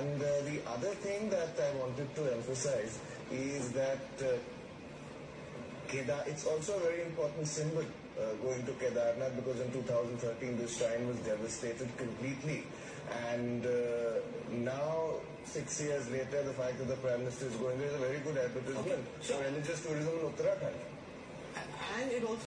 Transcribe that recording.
And the other thing that I wanted to emphasize is that Kedar, it's also a very important symbol going to Kedarnath, because in 2013 this shrine was devastated completely. And now, 6 years later, the fact that the Prime Minister is going there is a very good advertisement for religious tourism in Uttarakhand. And it also